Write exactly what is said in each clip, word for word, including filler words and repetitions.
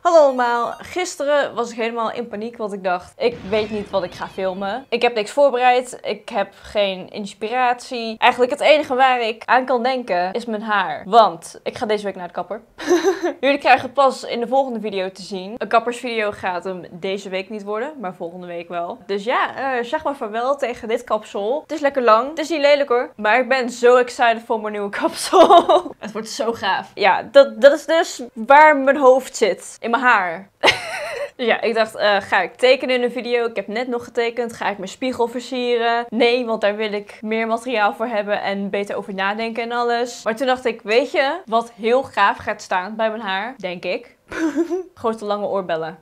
Hallo allemaal, gisteren was ik helemaal in paniek, want ik dacht, ik weet niet wat ik ga filmen. Ik heb niks voorbereid, ik heb geen inspiratie. Eigenlijk het enige waar ik aan kan denken is mijn haar. Want ik ga deze week naar de kapper. Jullie krijgen het pas in de volgende video te zien. Een kappersvideo gaat hem deze week niet worden, maar volgende week wel. Dus ja, uh, zeg maar vaarwel tegen dit kapsel. Het is lekker lang, het is niet lelijk hoor. Maar ik ben zo excited voor mijn nieuwe kapsel. Het wordt zo gaaf. Ja, dat, dat is dus waar mijn hoofd zit. In mijn haar. Dus ja, ik dacht, uh, ga ik tekenen in een video? Ik heb net nog getekend. Ga ik mijn spiegel versieren? Nee, want daar wil ik meer materiaal voor hebben en beter over nadenken en alles. Maar toen dacht ik, weet je wat heel gaaf gaat staan bij mijn haar? Denk ik. Grote lange oorbellen.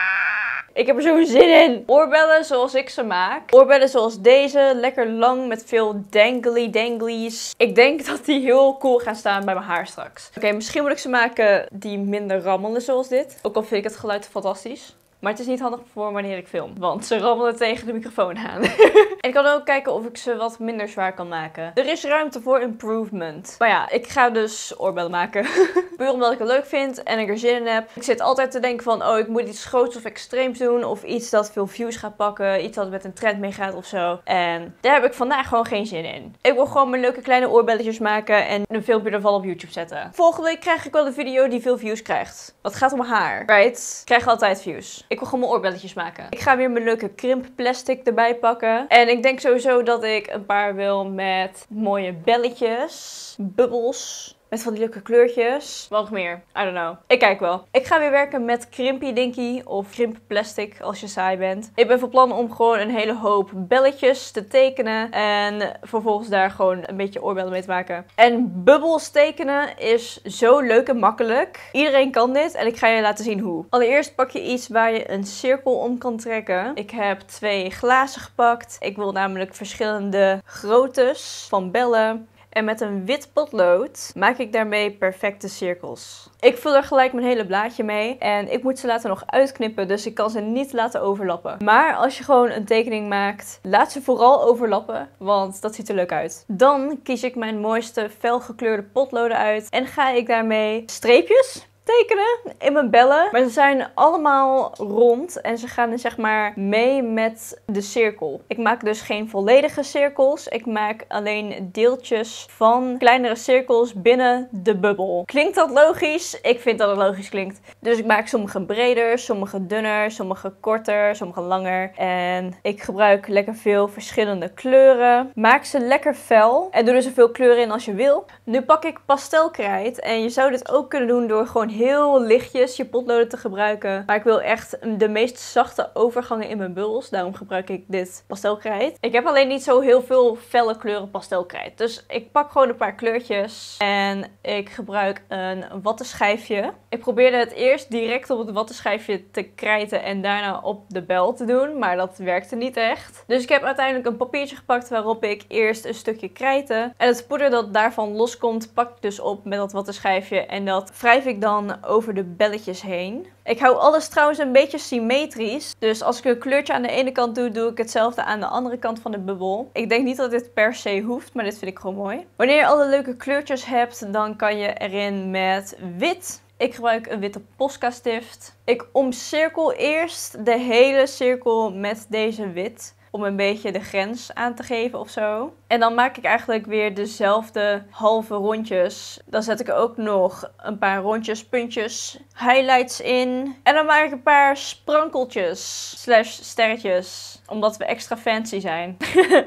Ik heb er zo'n zin in. Oorbellen zoals ik ze maak. Oorbellen zoals deze. Lekker lang met veel dangly danglies. Ik denk dat die heel cool gaan staan bij mijn haar straks. Oké, okay, misschien moet ik ze maken die minder rammelen zoals dit. Ook al vind ik het geluid fantastisch. Maar het is niet handig voor wanneer ik film. Want ze rammelen tegen de microfoon aan. En ik kan ook kijken of ik ze wat minder zwaar kan maken. Er is ruimte voor improvement. Maar ja, ik ga dus oorbellen maken. Puur omdat ik het leuk vind en ik er zin in heb. Ik zit altijd te denken van, oh ik moet iets groots of extreems doen. Of iets dat veel views gaat pakken. Iets dat met een trend meegaat of zo. En daar heb ik vandaag gewoon geen zin in. Ik wil gewoon mijn leuke kleine oorbelletjes maken. En een filmpje ervan op YouTube zetten. Volgende week krijg ik wel een video die veel views krijgt. Wat gaat om mijn haar. Right? Ik krijg altijd views. Ik wil gewoon mijn oorbelletjes maken. Ik ga weer mijn leuke krimpplastic erbij pakken. En ik denk sowieso dat ik een paar wil met mooie belletjes. Bubbels. Met van die leuke kleurtjes. Wat nog meer? I don't know. Ik kijk wel. Ik ga weer werken met Krimpy Dinky of krimpplastic als je saai bent. Ik ben van plan om gewoon een hele hoop belletjes te tekenen. En vervolgens daar gewoon een beetje oorbellen mee te maken. En bubbels tekenen is zo leuk en makkelijk. Iedereen kan dit en ik ga je laten zien hoe. Allereerst pak je iets waar je een cirkel om kan trekken. Ik heb twee glazen gepakt. Ik wil namelijk verschillende groottes van bellen. En met een wit potlood maak ik daarmee perfecte cirkels. Ik vul er gelijk mijn hele blaadje mee. En ik moet ze later nog uitknippen, dus ik kan ze niet laten overlappen. Maar als je gewoon een tekening maakt, laat ze vooral overlappen. Want dat ziet er leuk uit. Dan kies ik mijn mooiste felgekleurde potloden uit. En ga ik daarmee streepjes tekenen in mijn bellen. Maar ze zijn allemaal rond en ze gaan zeg maar mee met de cirkel. Ik maak dus geen volledige cirkels. Ik maak alleen deeltjes van kleinere cirkels binnen de bubbel. Klinkt dat logisch? Ik vind dat het logisch klinkt. Dus ik maak sommige breder, sommige dunner, sommige korter, sommige langer. En ik gebruik lekker veel verschillende kleuren. Maak ze lekker fel en doe er zoveel kleuren in als je wil. Nu pak ik pastelkrijt en je zou dit ook kunnen doen door gewoon heel lichtjes je potloden te gebruiken. Maar ik wil echt de meest zachte overgangen in mijn bubbels. Daarom gebruik ik dit pastelkrijt. Ik heb alleen niet zo heel veel felle kleuren pastelkrijt. Dus ik pak gewoon een paar kleurtjes. En ik gebruik een wattenschijfje. Ik probeerde het eerst direct op het wattenschijfje te krijten en daarna op de bel te doen. Maar dat werkte niet echt. Dus ik heb uiteindelijk een papiertje gepakt waarop ik eerst een stukje krijtte. En het poeder dat daarvan loskomt pak ik dus op met dat wattenschijfje. En dat wrijf ik dan over de belletjes heen. Ik hou alles trouwens een beetje symmetrisch. Dus als ik een kleurtje aan de ene kant doe, doe ik hetzelfde aan de andere kant van de bubbel. Ik denk niet dat dit per se hoeft, maar dit vind ik gewoon mooi. Wanneer je alle leuke kleurtjes hebt, dan kan je erin met wit. Ik gebruik een witte Posca stift. Ik omcirkel eerst de hele cirkel met deze wit. Om een beetje de grens aan te geven of zo. En dan maak ik eigenlijk weer dezelfde halve rondjes. Dan zet ik ook nog een paar rondjes, puntjes, highlights in. En dan maak ik een paar sprankeltjes slash sterretjes. Omdat we extra fancy zijn.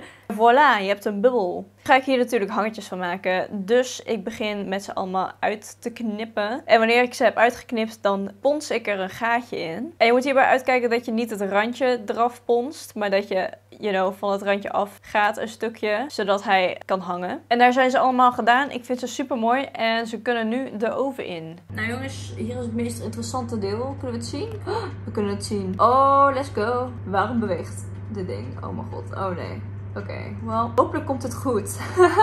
Voilà, je hebt een bubbel. Ga ik hier natuurlijk hangertjes van maken. Dus ik begin met ze allemaal uit te knippen. En wanneer ik ze heb uitgeknipt, dan pons ik er een gaatje in. En je moet hierbij uitkijken dat je niet het randje eraf ponst. Maar dat je, you know, van het randje af gaat een stukje. Zodat hij kan hangen. En daar zijn ze allemaal gedaan. Ik vind ze super mooi. En ze kunnen nu de oven in. Nou jongens, hier is het meest interessante deel. Kunnen we het zien? Oh, we kunnen het zien. Oh, let's go. Waarom beweegt dit ding? Oh mijn god. Oh nee. Oké, okay, wel, hopelijk komt het goed.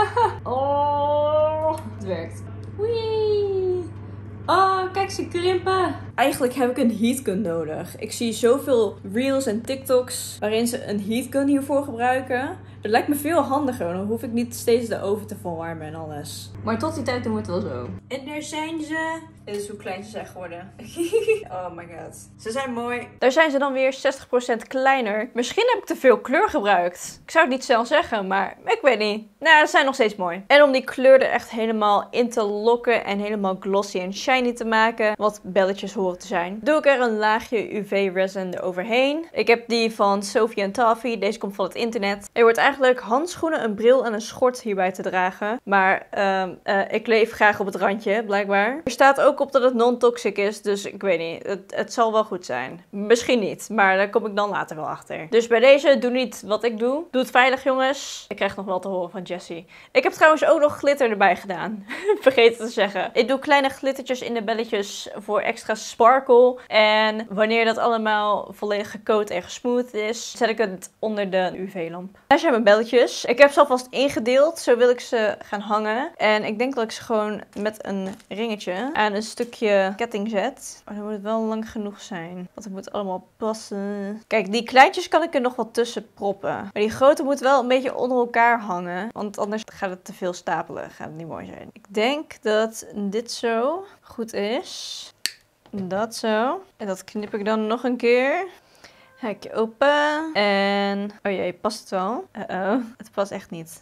Oh, het werkt. Wee. Oh, kijk ze krimpen. Eigenlijk heb ik een heatgun nodig. Ik zie zoveel reels en TikToks waarin ze een heatgun hiervoor gebruiken. Dat lijkt me veel handiger. Dan hoef ik niet steeds de oven te verwarmen en alles. Maar tot die tijd doen we het wel zo. En daar zijn ze. Dit is hoe klein ze zijn geworden. Oh my god. Ze zijn mooi. Daar zijn ze dan weer zestig procent kleiner. Misschien heb ik te veel kleur gebruikt. Ik zou het niet snel zeggen, maar ik weet niet. Nou, ze zijn nog steeds mooi. En om die kleur er echt helemaal in te lokken en helemaal glossy en shiny te maken, wat belletjes horen te zijn, doe ik er een laagje U V-resin eroverheen. Ik heb die van Sophie en Taffy. Deze komt van het internet. Er wordt eigenlijk handschoenen, een bril en een schort hierbij te dragen. Maar uh, uh, ik leef graag op het randje, blijkbaar. Er staat ook op dat het non-toxic is, dus ik weet niet. Het, het zal wel goed zijn. Misschien niet, maar daar kom ik dan later wel achter. Dus bij deze, doe niet wat ik doe. Doe het veilig, jongens. Ik krijg nog wel te horen van Jessie. Ik heb trouwens ook nog glitter erbij gedaan. Vergeet het te zeggen. Ik doe kleine glittertjes in de belletjes voor extra sparkle. En wanneer dat allemaal volledig gecoat en gesmooth is, zet ik het onder de U V-lamp. Daar zijn mijn belletjes. Ik heb ze alvast ingedeeld. Zo wil ik ze gaan hangen. En ik denk dat ik ze gewoon met een ringetje aan een stukje ketting zet. Maar dan moet het wel lang genoeg zijn. Want het moet allemaal passen. Kijk, die kleintjes kan ik er nog wat tussen proppen. Maar die grote moet wel een beetje onder elkaar hangen. Want anders gaat het te veel stapelen. Gaat het niet mooi zijn. Ik denk dat dit zo goed is. Dat zo. En dat knip ik dan nog een keer. Hekje open. En... oh jee, past het wel? Uh-oh. Het past echt niet.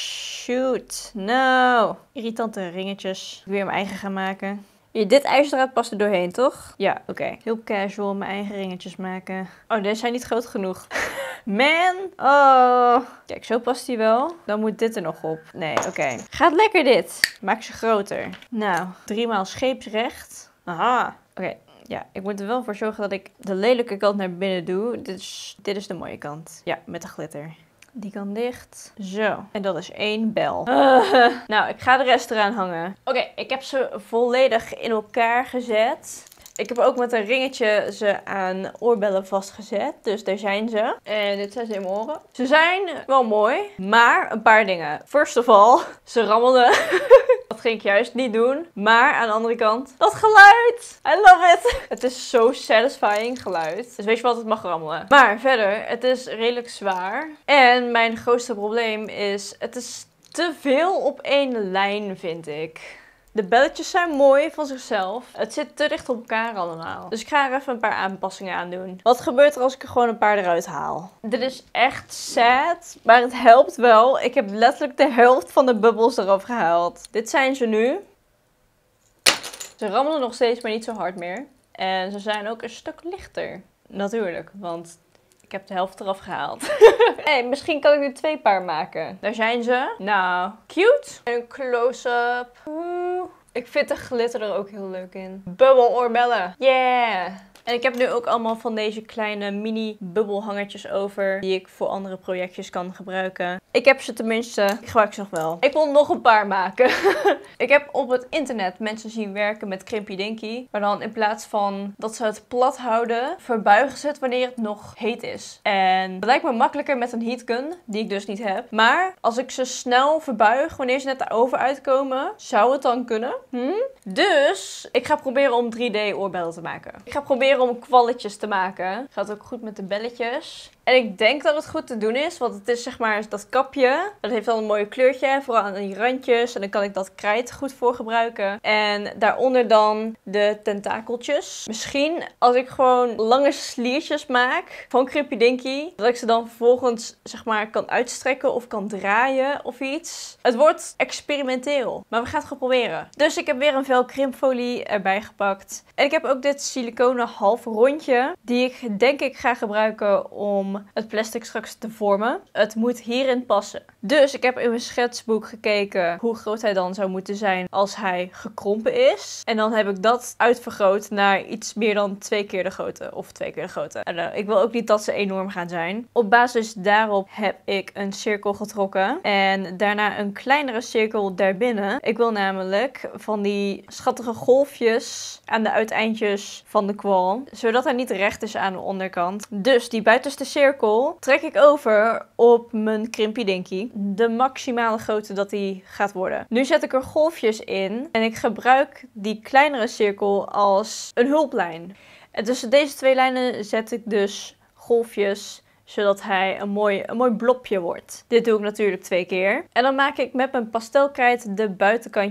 Shoot. No. Irritante ringetjes. Ik weer mijn eigen gaan maken. Hier, dit ijzerdraad past er doorheen, toch? Ja, oké. Okay. Heel casual mijn eigen ringetjes maken. Oh, deze zijn niet groot genoeg. Man. Oh. Kijk, zo past hij wel. Dan moet dit er nog op. Nee, oké. Okay. Gaat lekker dit. Maak ze groter. Nou, driemaal scheepsrecht. Aha. Oké. Okay. Ja, ik moet er wel voor zorgen dat ik de lelijke kant naar binnen doe. Dit is, dit is de mooie kant. Ja, met de glitter. Die kan dicht. Zo. En dat is één bel. Uh, nou, ik ga de rest eraan hangen. Oké, okay, ik heb ze volledig in elkaar gezet. Ik heb ook met een ringetje ze aan oorbellen vastgezet. Dus daar zijn ze. En dit zijn ze in mijn oren. Ze zijn wel mooi. Maar een paar dingen. First of all, ze rammelden. Dat ging ik juist niet doen. Maar aan de andere kant, dat geluid! I love it! Het is zo satisfying geluid. Dus weet je wat, het mag rammelen. Maar verder, het is redelijk zwaar. En mijn grootste probleem is, het is te veel op één lijn, vind ik. De belletjes zijn mooi van zichzelf. Het zit te dicht op elkaar allemaal. Dus ik ga er even een paar aanpassingen aan doen. Wat gebeurt er als ik er gewoon een paar eruit haal? Dit is echt sad, maar het helpt wel. Ik heb letterlijk de helft van de bubbels eraf gehaald. Dit zijn ze nu. Ze rammelen nog steeds, maar niet zo hard meer. En ze zijn ook een stuk lichter. Natuurlijk, want ik heb de helft eraf gehaald. Hey, misschien kan ik nu twee paar maken. Daar zijn ze. Nou, cute. En een close-up. Ik vind de glitter er ook heel leuk in. Bubbeloorbellen. Yeah. En ik heb nu ook allemaal van deze kleine mini bubbelhangertjes over. Die ik voor andere projectjes kan gebruiken. Ik heb ze tenminste. Ik gebruik ze nog wel. Ik wil nog een paar maken. Ik heb op het internet mensen zien werken met Crimpy Dinky. Maar dan in plaats van dat ze het plat houden, verbuigen ze het wanneer het nog heet is. En dat lijkt me makkelijker met een heatgun. Die ik dus niet heb. Maar als ik ze snel verbuig wanneer ze net de oven uitkomen, zou het dan kunnen. Hm? Dus ik ga proberen om drie D oorbellen te maken. Ik ga proberen om kwalletjes te maken. Gaat ook goed met de belletjes. En ik denk dat het goed te doen is, want het is zeg maar dat kapje. Dat heeft dan een mooi kleurtje, vooral aan die randjes. En dan kan ik dat krijt goed voor gebruiken. En daaronder dan de tentakeltjes. Misschien als ik gewoon lange sliertjes maak van Crimpy Dinky, dat ik ze dan vervolgens zeg maar kan uitstrekken of kan draaien of iets. Het wordt experimenteel, maar we gaan het gewoon proberen. Dus ik heb weer een vel krimpfolie erbij gepakt. En ik heb ook dit siliconen half rondje, die ik denk ik ga gebruiken om het plastic straks te vormen. Het moet hierin passen. Dus ik heb in mijn schetsboek gekeken hoe groot hij dan zou moeten zijn als hij gekrompen is. En dan heb ik dat uitvergroot naar iets meer dan twee keer de grootte. Of twee keer de grootte. En, uh, ik wil ook niet dat ze enorm gaan zijn. Op basis daarop heb ik een cirkel getrokken. En daarna een kleinere cirkel daarbinnen. Ik wil namelijk van die schattige golfjes aan de uiteindjes van de kwal. Zodat hij niet recht is aan de onderkant. Dus die buitenste cirkel trek ik over op mijn Crimpy Dinky. De maximale grootte dat die gaat worden. Nu zet ik er golfjes in. En ik gebruik die kleinere cirkel als een hulplijn. En tussen deze twee lijnen zet ik dus golfjes, zodat hij een mooi, een mooi blobje wordt. Dit doe ik natuurlijk twee keer. En dan maak ik met mijn pastelkrijt de buitenkantjes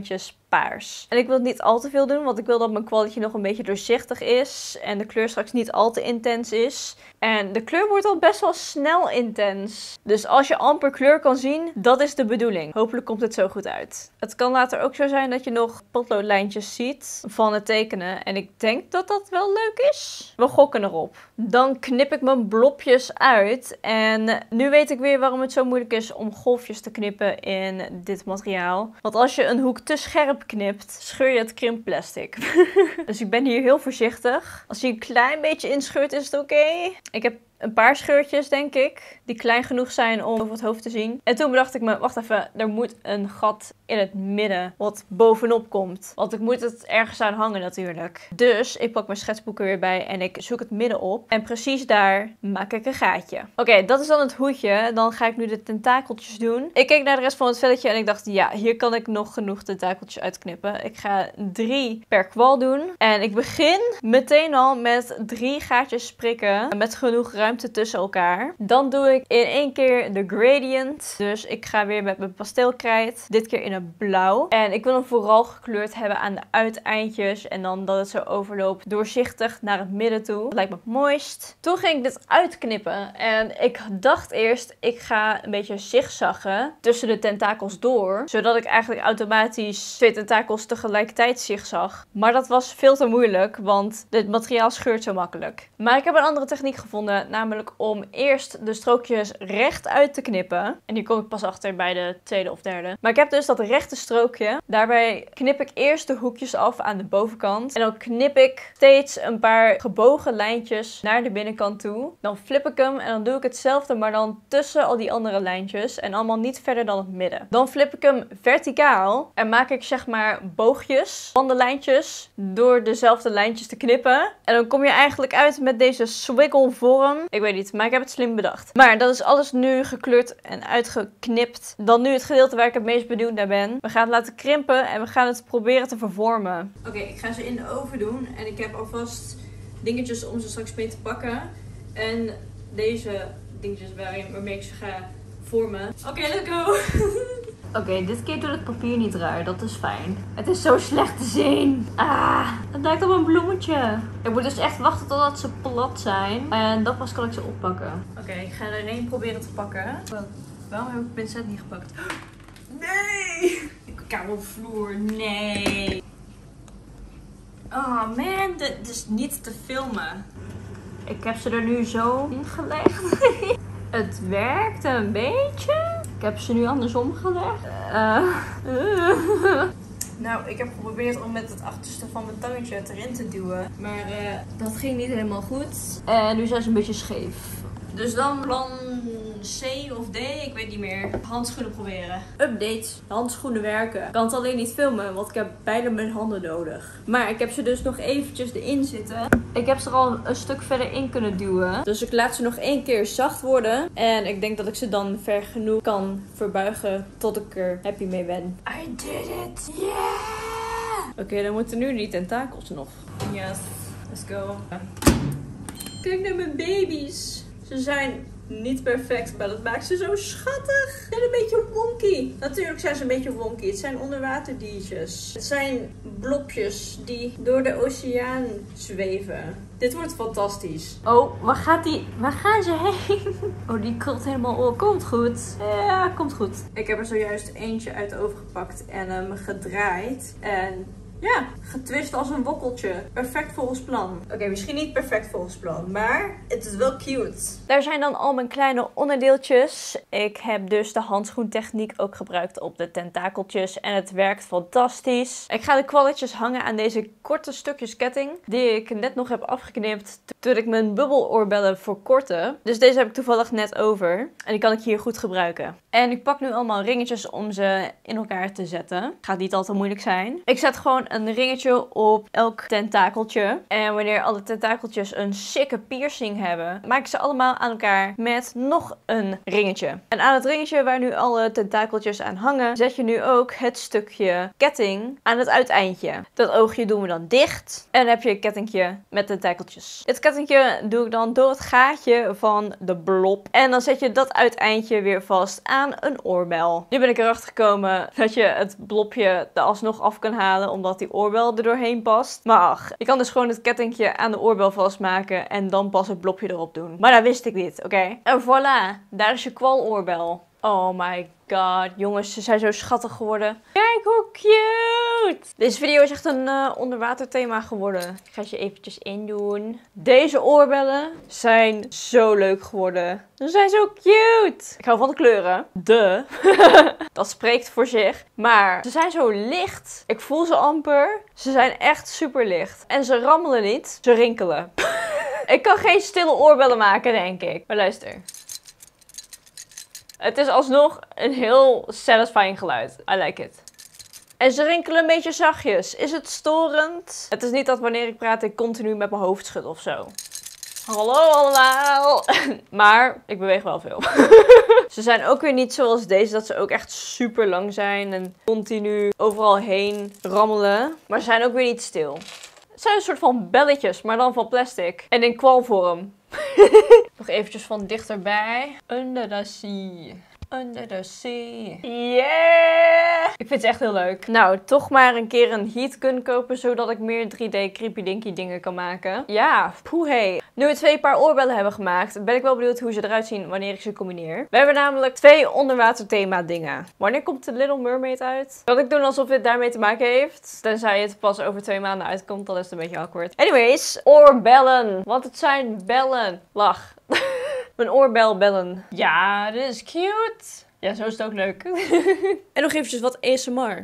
paars. En ik wil het niet al te veel doen, want ik wil dat mijn kwalletje nog een beetje doorzichtig is. En de kleur straks niet al te intens is. En de kleur wordt al best wel snel intens. Dus als je amper kleur kan zien, dat is de bedoeling. Hopelijk komt het zo goed uit. Het kan later ook zo zijn dat je nog potloodlijntjes ziet van het tekenen. En ik denk dat dat wel leuk is. We gokken erop. Dan knip ik mijn blobjes uit. En nu weet ik weer waarom het zo moeilijk is om golfjes te knippen in dit materiaal. Want als je een hoek te scherp knipt, scheur je het krimpplastic. Dus ik ben hier heel voorzichtig. Als hij een klein beetje inscheurt, is het oké. Okay. Ik heb een paar scheurtjes, denk ik, die klein genoeg zijn om over het hoofd te zien. En toen bedacht ik me, wacht even, er moet een gat in het midden wat bovenop komt. Want ik moet het ergens aan hangen natuurlijk. Dus ik pak mijn schetsboeken weer bij en ik zoek het midden op. En precies daar maak ik een gaatje. Oké, okay, dat is dan het hoedje. Dan ga ik nu de tentakeltjes doen. Ik keek naar de rest van het velletje en ik dacht, ja, hier kan ik nog genoeg tentakeltjes uitknippen. Ik ga drie per kwal doen. En ik begin meteen al met drie gaatjes prikken met genoeg ruimte tussen elkaar. Dan doe ik in één keer de gradient. Dus ik ga weer met mijn pasteelkrijt. Dit keer in het blauw. En ik wil hem vooral gekleurd hebben aan de uiteindjes. En dan dat het zo overloopt doorzichtig naar het midden toe. Dat lijkt me het mooist. Toen ging ik dit uitknippen. En ik dacht eerst, ik ga een beetje zigzaggen tussen de tentakels door. Zodat ik eigenlijk automatisch twee tentakels tegelijkertijd zigzag. Maar dat was veel te moeilijk. Want dit materiaal scheurt zo makkelijk. Maar ik heb een andere techniek gevonden. Namelijk om eerst de strookjes recht uit te knippen. En hier kom ik pas achter bij de tweede of derde. Maar ik heb dus dat rechte strookje. Daarbij knip ik eerst de hoekjes af aan de bovenkant. En dan knip ik steeds een paar gebogen lijntjes naar de binnenkant toe. Dan flip ik hem en dan doe ik hetzelfde, maar dan tussen al die andere lijntjes. En allemaal niet verder dan het midden. Dan flip ik hem verticaal. En maak ik zeg maar boogjes van de lijntjes door dezelfde lijntjes te knippen. En dan kom je eigenlijk uit met deze swiggle vorm. Ik weet niet, maar ik heb het slim bedacht. Maar dat is alles nu gekleurd en uitgeknipt. Dan nu het gedeelte waar ik het meest benieuwd naar ben. We gaan het laten krimpen en we gaan het proberen te vervormen. Oké, okay, ik ga ze in de oven doen. En ik heb alvast dingetjes om ze straks mee te pakken. En deze dingetjes waarmee ik ze ga vormen. Oké, okay, let's go! Oké, okay, dit keer doet het papier niet raar. Dat is fijn. Het is zo slecht te zien. Ah, het lijkt op een bloemetje. Ik moet dus echt wachten totdat ze plat zijn. En dan pas kan ik ze oppakken. Oké, okay, ik ga er één proberen te pakken. Waarom heb ik het pincet niet gepakt? Nee! Koude vloer, nee. Oh man, dit is niet te filmen. Ik heb ze er nu zo in gelegd. Het werkt een beetje. Ik heb ze nu andersom gelegd. Uh, uh. Nou, ik heb geprobeerd om met het achterste van mijn tangetje het erin te duwen. Maar uh, dat ging niet helemaal goed. En nu zijn ze een beetje scheef. Dus dan plan C of D, ik weet niet meer. Handschoenen proberen. Update. Handschoenen werken. Ik kan het alleen niet filmen, want ik heb beide mijn handen nodig. Maar ik heb ze dus nog eventjes erin zitten. Ik heb ze er al een stuk verder in kunnen duwen. Dus ik laat ze nog één keer zacht worden. En ik denk dat ik ze dan ver genoeg kan verbuigen tot ik er happy mee ben. I did it! Yeah! Oké, okay, dan moeten nu die tentakels nog. Yes, let's go. Kijk naar mijn baby's. Ze zijn niet perfect, maar dat maakt ze zo schattig. Ze zijn een beetje wonky. Natuurlijk zijn ze een beetje wonky. Het zijn onderwaterdiertjes. Het zijn blobjes die door de oceaan zweven. Dit wordt fantastisch. Oh, waar gaat die? Waar gaan ze heen? Oh, die krult helemaal op. Komt goed. Ja, komt goed. Ik heb er zojuist eentje uit de oven gepakt en hem gedraaid. En ja, getwist als een wokkeltje. Perfect volgens plan. Oké, okay, misschien niet perfect volgens plan, maar het is wel cute. Daar zijn dan al mijn kleine onderdeeltjes. Ik heb dus de handschoentechniek ook gebruikt op de tentakeltjes en het werkt fantastisch. Ik ga de kwalletjes hangen aan deze korte stukjes ketting die ik net nog heb afgeknipt toen ik mijn bubbeloorbellen verkortte. Dus deze heb ik toevallig net over en die kan ik hier goed gebruiken. En ik pak nu allemaal ringetjes om ze in elkaar te zetten. Gaat niet al te moeilijk zijn. Ik zet gewoon een ringetje op elk tentakeltje. En wanneer alle tentakeltjes een sikke piercing hebben, maak ik ze allemaal aan elkaar met nog een ringetje. En aan het ringetje waar nu alle tentakeltjes aan hangen, zet je nu ook het stukje ketting aan het uiteindje. Dat oogje doen we dan dicht. En dan heb je een kettingje met tentakeltjes. Dit kettingje doe ik dan door het gaatje van de blob. En dan zet je dat uiteindje weer vast aan een oorbel. Nu ben ik erachter gekomen dat je het blobje er alsnog af kan halen, omdat die oorbel er doorheen past. Maar ach, je kan dus gewoon het kettingje aan de oorbel vastmaken en dan pas het blobje erop doen. Maar dat wist ik niet, oké? Okay? En voilà, daar is je kwaloorbel. Oh my god, jongens, ze zijn zo schattig geworden. Kijk hoe cute! Deze video is echt een uh, onderwaterthema geworden. Ik ga ze eventjes indoen. Deze oorbellen zijn zo leuk geworden. Ze zijn zo cute! Ik hou van de kleuren. De. Dat spreekt voor zich. Maar ze zijn zo licht. Ik voel ze amper. Ze zijn echt super licht. En ze rammelen niet. Ze rinkelen. Ik kan geen stille oorbellen maken, denk ik. Maar luister. Het is alsnog een heel satisfying geluid. I like it. En ze rinkelen een beetje zachtjes. Is het storend? Het is niet dat wanneer ik praat ik continu met mijn hoofd schud of zo. Hallo allemaal. Maar ik beweeg wel veel. Ze zijn ook weer niet zoals deze, dat ze ook echt super lang zijn en continu overal heen rammelen. Maar ze zijn ook weer niet stil. Het zijn een soort van belletjes, maar dan van plastic. En in kwalvorm. Nog eventjes van dichterbij. Under the sea. Under the sea. Yeah! Ik vind het echt heel leuk. Nou, toch maar een keer een heatgun kopen, zodat ik meer drie D creepy dinky dingen kan maken. Ja, poehé. Nu we twee paar oorbellen hebben gemaakt, ben ik wel benieuwd hoe ze eruit zien wanneer ik ze combineer. We hebben namelijk twee onderwater thema dingen. Wanneer komt de Little Mermaid uit? Kan ik doen alsof dit daarmee te maken heeft? Tenzij het pas over twee maanden uitkomt, dan is het een beetje awkward. Anyways, oorbellen. Want het zijn bellen. Lach. Mijn oorbel bellen. Ja, dit is cute. Ja, zo is het ook leuk. En nog eventjes wat A S M R.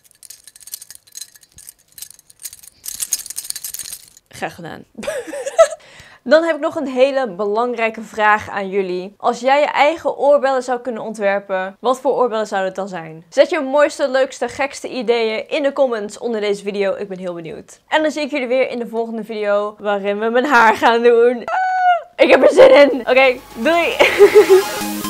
Graag gedaan. Dan heb ik nog een hele belangrijke vraag aan jullie. Als jij je eigen oorbellen zou kunnen ontwerpen, wat voor oorbellen zouden het dan zijn? Zet je mooiste, leukste, gekste ideeën in de comments onder deze video. Ik ben heel benieuwd. En dan zie ik jullie weer in de volgende video, waarin we mijn haar gaan doen. Ik heb er zin in. Oké, okay, doei.